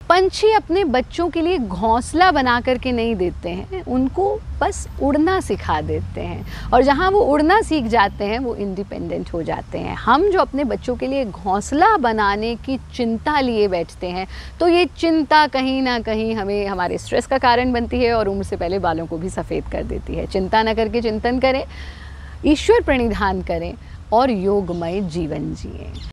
पंछी अपने बच्चों के लिए घोंसला बना करके नहीं देते हैं, उनको बस उड़ना सिखा देते हैं, और जहाँ वो उड़ना सीख जाते हैं वो इंडिपेंडेंट हो जाते हैं। हम जो अपने बच्चों के लिए घोंसला बनाने की चिंता लिए बैठते हैं, तो ये चिंता कहीं ना कहीं हमें हमारे स्ट्रेस का कारण बनती है और उम्र से पहले बालों को भी सफ़ेद कर देती है। चिंता न करके चिंतन करें, ईश्वर प्रणिधान करें और योगमय जीवन जिएं।